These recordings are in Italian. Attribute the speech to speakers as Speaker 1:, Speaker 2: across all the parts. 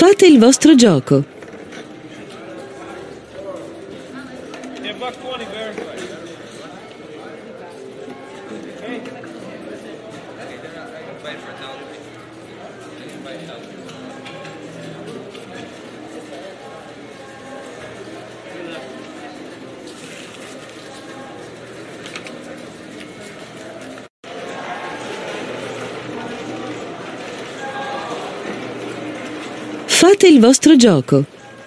Speaker 1: Fate il vostro gioco. Fate il vostro gioco.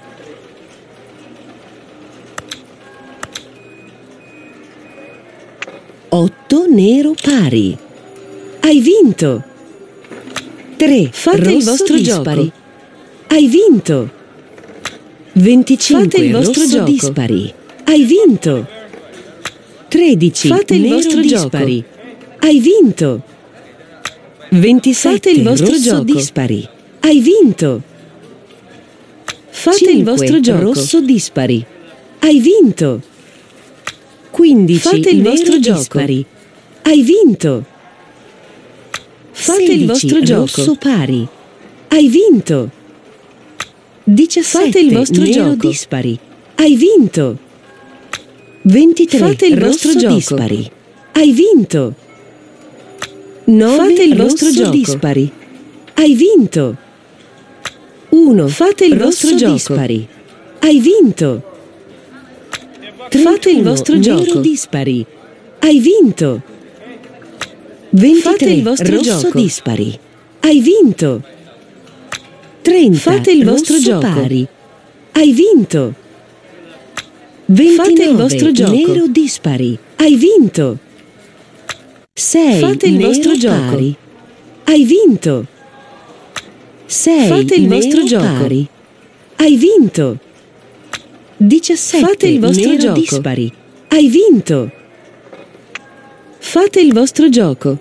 Speaker 1: Otto nero pari. Hai vinto. 3. Fate il vostro gioco. Hai vinto. 25. Fate il vostro gioco. Dispari. Hai vinto. 13. Fate il vostro dispari. Hai vinto. 27. Fate il vostro gioco. Dispari. Hai vinto. Fate 5, il vostro gioco. Rosso dispari. Hai vinto. 15. Fate il vostro gioco. Dispari. Hai vinto. Fate 16, il vostro gioco. Rosso pari. Hai vinto. 17. Fate il vostro gioco. Dispari. Hai vinto. 23. Fate il vostro gioco. Dispari. Hai vinto. 9. Fate il vostro gioco. Dispari. Hai vinto. 1. Fate il vostro gioco. Dispari. Hai vinto. 31. Fate il vostro gioco. Dispari. Hai vinto. 23. Fate il vostro gioco. Dispari. Hai vinto. 30. Fate il vostro gioco. Pari. Hai vinto. 29. Fate il vostro gioco. Nero dispari. Hai vinto. 6. Fate il vostro gioco. Pari. Hai vinto. 6. Fate il vostro gioco. Pari. Hai vinto. 17. Fate il vostro gioco. Dispari. Hai vinto. Fate il vostro gioco.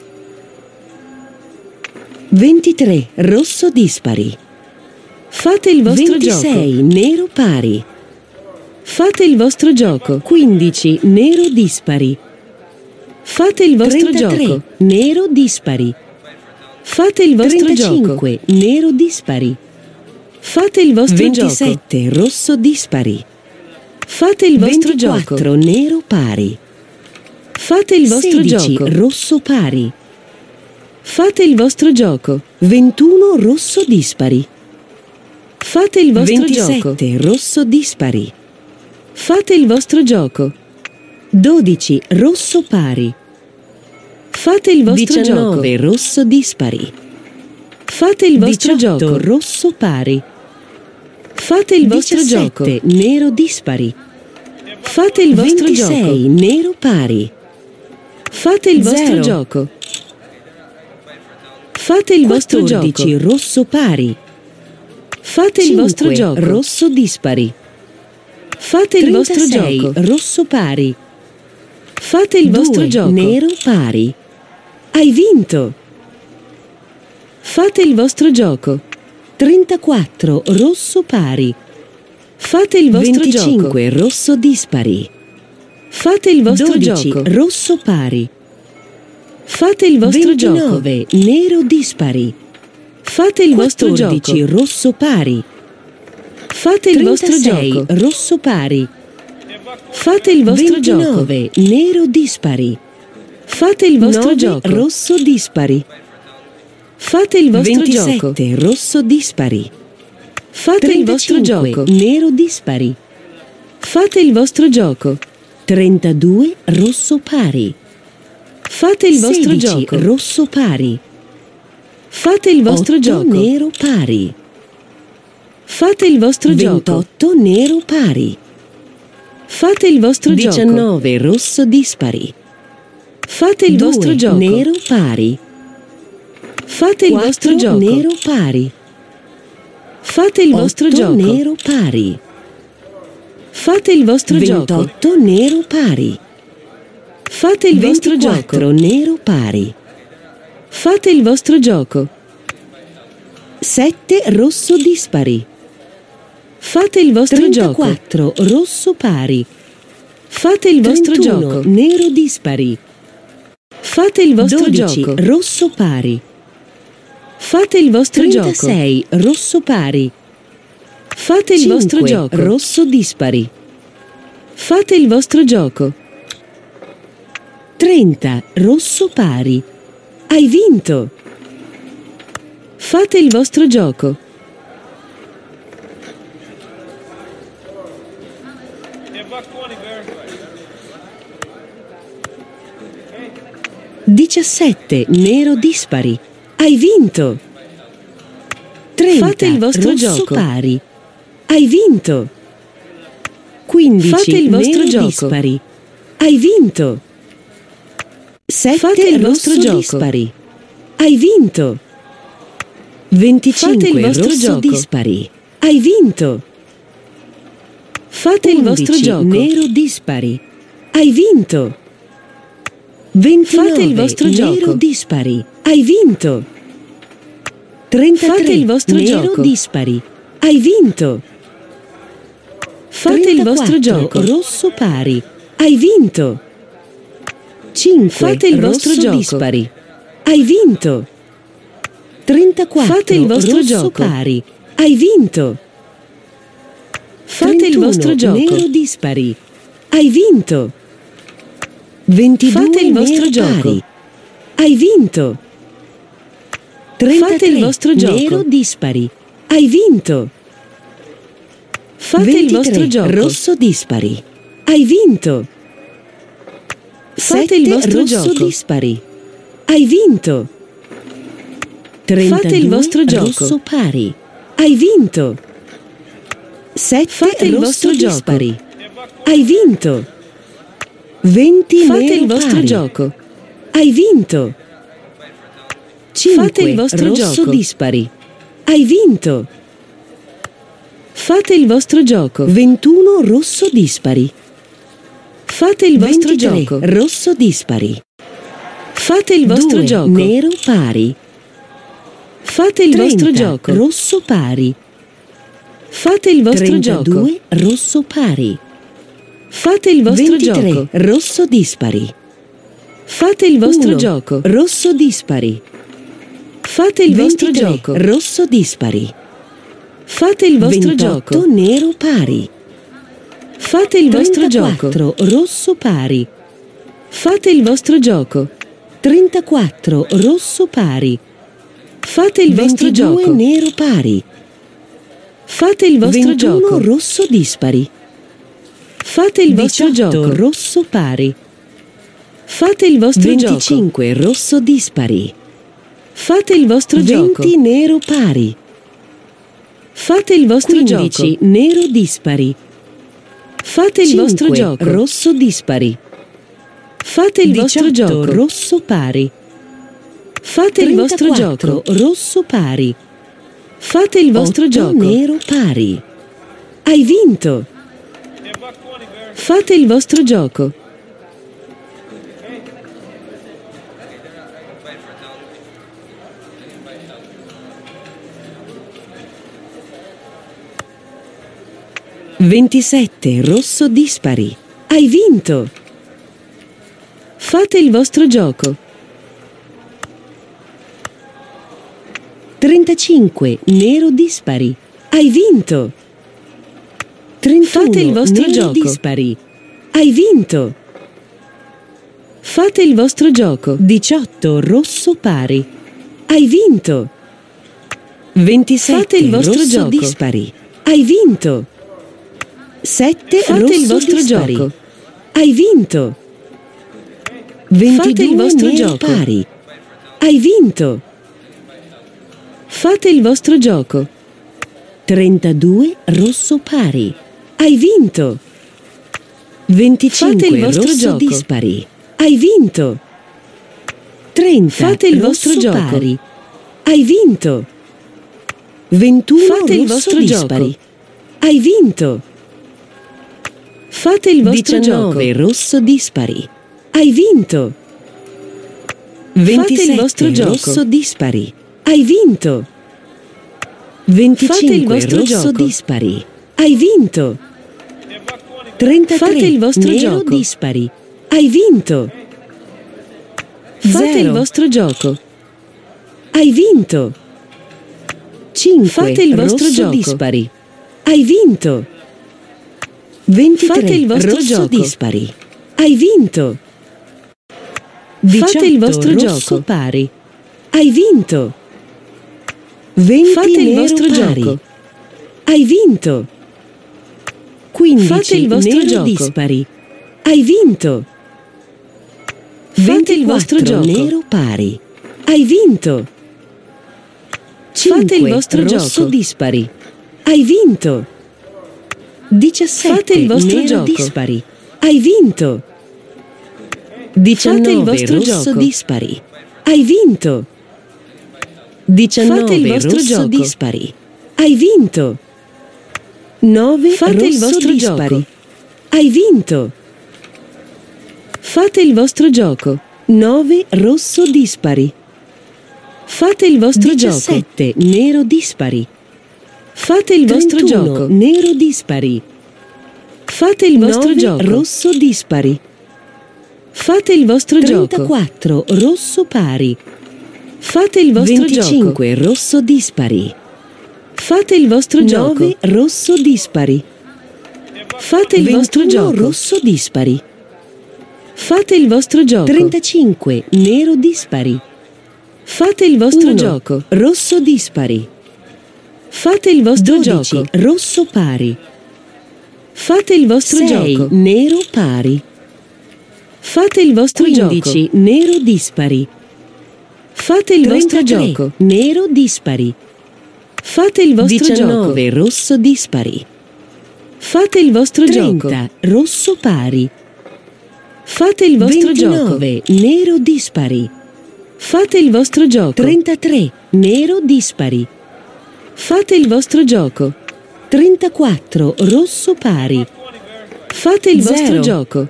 Speaker 1: 23. Rosso dispari. Fate il vostro 26, gioco. 26. Nero pari. Fate il vostro gioco. 15. Nero dispari. Fate il vostro 33, gioco. Nero dispari. Fate il vostro 35, gioco. Nero dispari. Fate il vostro 27, gioco. Rosso dispari. Fate il vostro 24, gioco. Nero pari. Fate il vostro 16, gioco. Rosso pari. Fate il vostro gioco. 21, rosso dispari. Fate il vostro 27, gioco. Rosso dispari. Fate il vostro gioco. 12, rosso pari. Fate il vostro 19, gioco. Rosso dispari. Fate il vostro 18, gioco. Rosso pari. Fate il vostro 17, gioco. Nero dispari. Fate il vostro 26, gioco. Nero pari. Fate il vostro gioco. Fate il 14, vostro gioco. Rosso pari. Fate 5, il vostro gioco. Rosso dispari. Fate 36, il vostro gioco. Rosso pari. Fate il 2, vostro gioco. Nero pari. Hai vinto. Fate il vostro gioco. 34, rosso pari. Fate il vostro 25, gioco. Rosso dispari. Fate il vostro 12, gioco. Rosso pari. Fate il vostro 29, gioco. Nero dispari. Fate il 14, vostro gioco. Rosso pari. Fate il 36, vostro gioco. Rosso pari. Fate il vostro 29, gioco. Nero dispari. Fate il vostro 9, gioco. Rosso dispari. Fate il vostro 27, gioco. Rosso dispari. Fate 35, il vostro gioco. Nero dispari. Fate il vostro gioco. 32, rosso pari. Fate il vostro 16, gioco. Rosso pari. Fate il vostro 8, gioco. Nero pari. Fate il vostro 28, gioco. Nero pari. Fate il vostro 19, gioco. Rosso dispari. Fate il 2, vostro gioco. Nero pari. Fate il 4, vostro gioco. Nero pari. Fate il 8, vostro gioco. Nero pari. Fate il vostro 28, gioco. Nero pari. Fate il 24, vostro gioco. Nero pari. Fate il vostro gioco. 7, rosso dispari. Fate il vostro 34, gioco. Rosso pari. Fate il vostro 31, gioco. Nero dispari. Fate il vostro 12, gioco. Rosso pari. Fate il vostro 36, gioco. Rosso pari. Fate il vostro gioco. Rosso dispari. Fate il vostro gioco. 30. Rosso pari. Hai vinto. Fate il vostro gioco. 17. Nero dispari. Hai vinto. 30. Fate il vostro gioco. Pari. Hai vinto. 15. Fate il vostro gioco. Dispari. Hai vinto. 7. Fate il vostro gioco. Dispari. Hai vinto. 25. Fate il vostro gioco. Dispari. Hai vinto. Fate 11. Il vostro gioco. Nero dispari. Hai vinto. 29. Fate il vostro nero gioco. Dispari. Hai vinto. 33. Fate il vostro nero gioco. Dispari. Hai vinto. Fate 34. Il vostro gioco. Rosso pari. Hai vinto. 5. Fate il vostro gioco. Dispari. Hai vinto. 34. Fate il vostro rosso gioco. Pari. Hai vinto. Fate 31. Il vostro gioco. Nero dispari. Hai vinto. 22. Fate il vostro gioco. Pari. Hai vinto. 33. Fate il vostro gioco. Nero dispari. Hai vinto. Fate 23. Il vostro gioco. Rosso dispari. Hai vinto. Fate il vostro rosso gioco. Dispari. Hai vinto. 32. Fate il vostro gioco. Rosso pari. Hai vinto. 7. Fate il vostro dispari. Gioco. Hai vinto. 20. Fate il vostro pari. Gioco. Hai vinto. 5. Fate il vostro rosso gioco. Dispari. Hai vinto. Fate il vostro gioco. 21. Rosso dispari. Fate il vostro 23. Gioco. Rosso dispari. Fate il vostro 2. Gioco. Nero pari. Fate il 30. Vostro gioco. Rosso pari. Fate il vostro 32. Gioco. Rosso pari. Fate il vostro 23. Gioco. Rosso dispari. Fate il vostro 1. Gioco. Rosso dispari. Fate il 23. Vostro gioco. Rosso dispari. Fate il vostro 28. Gioco. Nero pari. Fate il 34. Vostro gioco. Rosso pari. Fate il vostro gioco. 34. Rosso pari. Fate il 22. Vostro gioco. Nero pari. Fate il vostro 21. Gioco. Rosso dispari. Fate il vostro 18. Gioco. Rosso pari. Fate il vostro 25. Gioco. Rosso dispari. Fate il vostro 20. Gioco. 20. Nero pari. Fate il vostro 15. Gioco. Nero dispari. Fate il 5. Vostro gioco. Rosso dispari. Fate il 18. Vostro gioco. Rosso pari. Fate 34. Il vostro gioco. Rosso pari. Fate il vostro 8. Gioco. Nero pari. Hai vinto. Fate il vostro gioco. Ventisette. Rosso dispari. Hai vinto. Fate il vostro gioco. 35. Nero dispari. Hai vinto. 31. Fate il vostro nero gioco. Dispari. Hai vinto. Fate il vostro gioco. 18. Rosso pari. Hai vinto. 27. Fate il vostro rosso gioco. Dispari. Hai vinto. 7. Fate rosso il vostro dispari. Gioco. Hai vinto. 22. Fate il vostro gioco. Pari. Hai vinto. Fate il vostro gioco. 32. Rosso pari. Hai vinto. 25. Fate il vostro rosso gioco. Dispari. Hai vinto. 30. Fate il vostro gioco. Pari. Hai vinto. 21. Fate il vostro dispari. Gioco. Hai vinto. Fate il vostro 19. Gioco. Rosso dispari. Hai vinto. 27. Fate il vostro gioco. Rosso dispari. Hai vinto. 25. Fate il vostro rosso gioco. Dispari. Hai vinto. 33. Fate il vostro nero gioco. Dispari. Hai vinto. 0. Fate il vostro gioco. Hai vinto. 5. Fate il vostro gioco. Dispari. Hai vinto! 23.
Speaker 2: Fate il vostro
Speaker 1: rosso
Speaker 2: gioco.
Speaker 1: dispari. Hai vinto!
Speaker 2: 18.
Speaker 1: Fate il vostro
Speaker 2: rosso
Speaker 1: gioco.
Speaker 2: pari.
Speaker 1: Hai vinto! 20.
Speaker 2: Fate il
Speaker 1: nero
Speaker 2: vostro
Speaker 1: pari.
Speaker 2: gioco.
Speaker 1: Hai vinto! 15.
Speaker 2: Fate il vostro
Speaker 1: nero
Speaker 2: gioco.
Speaker 1: dispari. Hai vinto!
Speaker 2: Fate il
Speaker 1: 24.
Speaker 2: vostro gioco.
Speaker 1: nero pari. Hai vinto! 5.
Speaker 2: Fate il vostro
Speaker 1: rosso
Speaker 2: gioco.
Speaker 1: dispari. Hai vinto! 17.
Speaker 2: Fate il vostro
Speaker 1: nero
Speaker 2: gioco.
Speaker 1: dispari. Hai vinto! 19.
Speaker 2: Fate il vostro
Speaker 1: rosso
Speaker 2: gioco.
Speaker 1: dispari. Hai vinto! 19.
Speaker 2: Fate il vostro
Speaker 1: rosso
Speaker 2: gioco.
Speaker 1: dispari. Hai vinto! 9.
Speaker 2: Fate
Speaker 1: rosso
Speaker 2: il vostro
Speaker 1: dispari.
Speaker 2: gioco.
Speaker 1: Hai vinto!
Speaker 2: Fate il vostro gioco.
Speaker 1: 9. rosso dispari.
Speaker 2: Fate il vostro gioco.
Speaker 1: 17. nero dispari.
Speaker 2: Fate il vostro
Speaker 1: 31.
Speaker 2: gioco.
Speaker 1: nero dispari.
Speaker 2: Fate il vostro
Speaker 1: 9.
Speaker 2: gioco.
Speaker 1: rosso dispari.
Speaker 2: Fate il vostro gioco.
Speaker 1: 34. rosso pari.
Speaker 2: Fate il vostro
Speaker 1: 25. rosso dispari.
Speaker 2: Fate il vostro
Speaker 1: 9.
Speaker 2: gioco.
Speaker 1: rosso dispari.
Speaker 2: Fate il vostro
Speaker 1: 21.
Speaker 2: gioco.
Speaker 1: rosso dispari.
Speaker 2: Fate il vostro gioco.
Speaker 1: 35. nero dispari.
Speaker 2: Fate il vostro
Speaker 1: 1.
Speaker 2: gioco.
Speaker 1: rosso dispari.
Speaker 2: Fate il vostro
Speaker 1: 12.
Speaker 2: gioco.
Speaker 1: rosso pari.
Speaker 2: Fate il vostro
Speaker 1: 6.
Speaker 2: gioco.
Speaker 1: nero pari.
Speaker 2: Fate il vostro
Speaker 1: 15.
Speaker 2: gioco.
Speaker 1: nero dispari.
Speaker 2: Fate il vostro
Speaker 1: 33.
Speaker 2: gioco.
Speaker 1: nero dispari.
Speaker 2: Fate il vostro
Speaker 1: 19.
Speaker 2: gioco.
Speaker 1: rosso dispari.
Speaker 2: Fate il vostro
Speaker 1: 30.
Speaker 2: gioco.
Speaker 1: rosso pari.
Speaker 2: Fate il vostro gioco.
Speaker 1: 29. nero dispari.
Speaker 2: Fate il vostro gioco.
Speaker 1: 33. nero dispari.
Speaker 2: Fate il vostro gioco.
Speaker 1: 34. rosso pari.
Speaker 2: Fate il vostro
Speaker 1: Zero.
Speaker 2: gioco.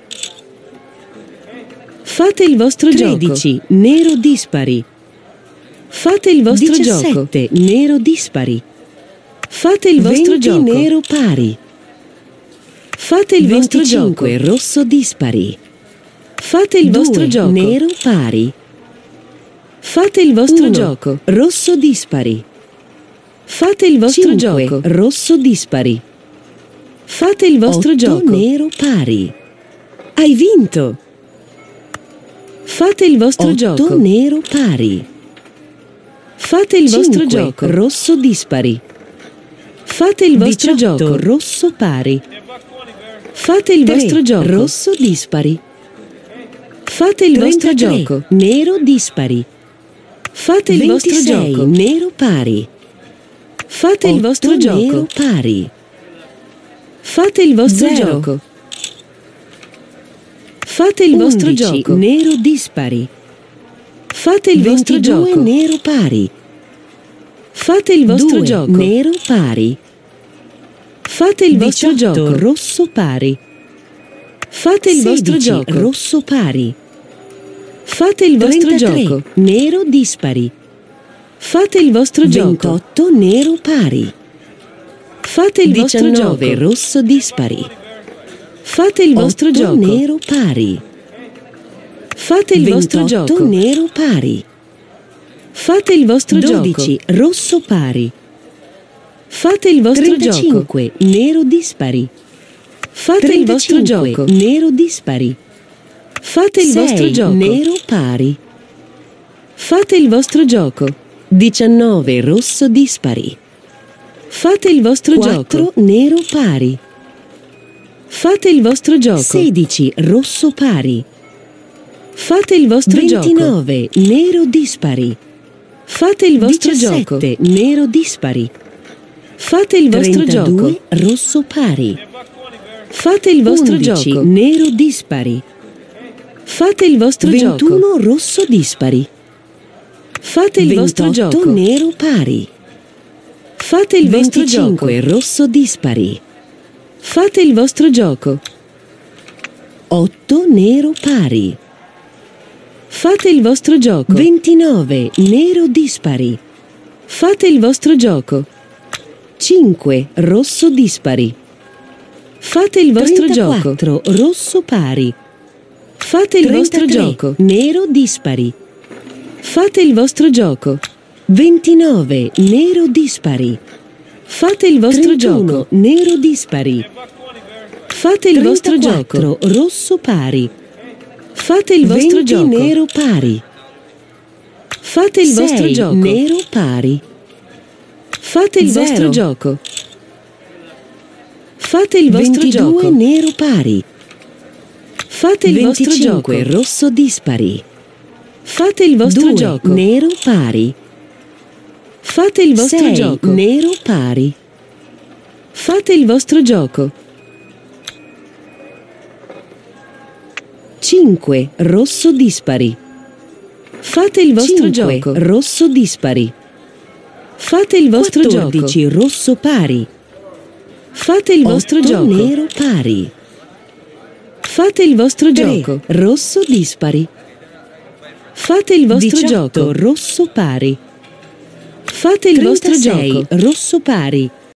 Speaker 2: Fate il vostro gioco.
Speaker 1: 13. nero dispari.
Speaker 2: Fate il vostro gioco.
Speaker 1: 17. nero dispari.
Speaker 2: Fate il vostro
Speaker 1: 20.
Speaker 2: gioco.
Speaker 1: nero pari.
Speaker 2: Fate il vostro
Speaker 1: 25.
Speaker 2: gioco.
Speaker 1: rosso dispari.
Speaker 2: Fate il vostro
Speaker 1: 2.
Speaker 2: gioco.
Speaker 1: nero pari.
Speaker 2: Fate il vostro
Speaker 1: 1.
Speaker 2: gioco.
Speaker 1: rosso dispari.
Speaker 2: Fate il vostro
Speaker 1: 5.
Speaker 2: gioco.
Speaker 1: rosso dispari.
Speaker 2: Fate il vostro
Speaker 1: 8.
Speaker 2: gioco.
Speaker 1: nero pari. Hai vinto!
Speaker 2: Fate il vostro
Speaker 1: 8.
Speaker 2: gioco.
Speaker 1: nero pari.
Speaker 2: Fate il
Speaker 1: 5.
Speaker 2: vostro gioco.
Speaker 1: rosso dispari.
Speaker 2: Fate il vostro
Speaker 1: 18.
Speaker 2: gioco.
Speaker 1: rosso pari.
Speaker 2: Fate il
Speaker 1: 3.
Speaker 2: vostro gioco.
Speaker 1: rosso dispari.
Speaker 2: Fate il vostro
Speaker 1: 33.
Speaker 2: gioco.
Speaker 1: nero dispari.
Speaker 2: Fate il vostro
Speaker 1: 26.
Speaker 2: gioco.
Speaker 1: nero pari.
Speaker 2: Fate il
Speaker 1: 8.
Speaker 2: vostro gioco.
Speaker 1: nero pari.
Speaker 2: Fate il vostro
Speaker 1: 0.
Speaker 2: gioco. Fate il vostro
Speaker 1: 11.
Speaker 2: gioco.
Speaker 1: nero dispari.
Speaker 2: Fate il vostro
Speaker 1: 22.
Speaker 2: gioco.
Speaker 1: nero pari.
Speaker 2: Fate il vostro
Speaker 1: 2.
Speaker 2: gioco.
Speaker 1: nero pari.
Speaker 2: Fate il vostro
Speaker 1: 18.
Speaker 2: gioco.
Speaker 1: rosso pari.
Speaker 2: Fate il vostro
Speaker 1: 16.
Speaker 2: gioco.
Speaker 1: rosso pari.
Speaker 2: Fate il vostro
Speaker 1: 33.
Speaker 2: gioco.
Speaker 1: nero dispari.
Speaker 2: Fate il vostro gioco.
Speaker 1: 28. nero pari.
Speaker 2: Fate il vostro
Speaker 1: 19.
Speaker 2: gioco.
Speaker 1: rosso dispari.
Speaker 2: Fate il vostro
Speaker 1: 8.
Speaker 2: gioco.
Speaker 1: nero pari.
Speaker 2: Fate il vostro
Speaker 1: 28.
Speaker 2: gioco.
Speaker 1: nero pari.
Speaker 2: Fate il vostro
Speaker 1: 12.
Speaker 2: gioco.
Speaker 1: rosso pari.
Speaker 2: Fate il vostro gioco.
Speaker 1: 35. nero dispari.
Speaker 2: Fate il vostro
Speaker 1: 35.
Speaker 2: gioco.
Speaker 1: nero dispari.
Speaker 2: Fate il
Speaker 1: 6.
Speaker 2: vostro gioco.
Speaker 1: nero pari.
Speaker 2: Fate il vostro gioco.
Speaker 1: 19. rosso dispari.
Speaker 2: Fate il vostro
Speaker 1: 4.
Speaker 2: gioco.
Speaker 1: nero pari.
Speaker 2: Fate il vostro gioco.
Speaker 1: 16. rosso pari.
Speaker 2: Fate il vostro gioco.
Speaker 1: 29. nero dispari.
Speaker 2: Fate il vostro
Speaker 1: 17.
Speaker 2: gioco.
Speaker 1: nero dispari.
Speaker 2: Fate il vostro
Speaker 1: 32.
Speaker 2: gioco.
Speaker 1: rosso pari.
Speaker 2: Fate il vostro
Speaker 1: 11.
Speaker 2: gioco.
Speaker 1: nero dispari.
Speaker 2: Fate il vostro
Speaker 1: 21.
Speaker 2: gioco.
Speaker 1: rosso dispari.
Speaker 2: Fate il vostro
Speaker 1: 28.
Speaker 2: gioco.
Speaker 1: nero pari.
Speaker 2: Fate il vostro
Speaker 1: 25.
Speaker 2: gioco.
Speaker 1: rosso dispari.
Speaker 2: Fate il vostro gioco.
Speaker 1: 8. nero pari.
Speaker 2: Fate il vostro gioco.
Speaker 1: 29. nero dispari.
Speaker 2: Fate il vostro gioco.
Speaker 1: 5. rosso dispari.
Speaker 2: Fate il vostro gioco.
Speaker 1: 34. rosso pari.
Speaker 2: Fate il vostro
Speaker 1: 33.
Speaker 2: gioco.
Speaker 1: nero dispari.
Speaker 2: Fate il vostro gioco.
Speaker 1: 29. nero dispari.
Speaker 2: Fate il vostro
Speaker 1: 31,
Speaker 2: gioco.
Speaker 1: nero dispari.
Speaker 2: Fate il vostro
Speaker 1: 34,
Speaker 2: gioco.
Speaker 1: rosso pari.
Speaker 2: Fate il vostro
Speaker 1: 20,
Speaker 2: gioco.
Speaker 1: nero pari.
Speaker 2: Fate il vostro
Speaker 1: 6,
Speaker 2: gioco.
Speaker 1: nero pari.
Speaker 2: Fate il
Speaker 1: 0.
Speaker 2: vostro gioco. Fate il vostro
Speaker 1: 22,
Speaker 2: gioco.
Speaker 1: nero pari.
Speaker 2: Fate il vostro
Speaker 1: 25,
Speaker 2: gioco.
Speaker 1: rosso dispari.
Speaker 2: Fate il vostro
Speaker 1: 2,
Speaker 2: gioco.
Speaker 1: nero pari.
Speaker 2: Fate il vostro
Speaker 1: 6,
Speaker 2: gioco.
Speaker 1: nero pari.
Speaker 2: Fate il vostro gioco.
Speaker 1: 5, rosso dispari.
Speaker 2: Fate il vostro
Speaker 1: 5,
Speaker 2: gioco.
Speaker 1: rosso dispari.
Speaker 2: Fate il vostro
Speaker 1: 14,
Speaker 2: gioco.
Speaker 1: rosso pari.
Speaker 2: Fate il vostro
Speaker 1: 8,
Speaker 2: gioco.
Speaker 1: nero pari.
Speaker 2: Fate il vostro
Speaker 1: 3,
Speaker 2: gioco.
Speaker 1: rosso dispari.
Speaker 2: Fate il vostro
Speaker 1: 18,
Speaker 2: gioco.
Speaker 1: rosso pari.
Speaker 2: Fate il vostro
Speaker 1: 36,
Speaker 2: gioco.
Speaker 1: rosso pari.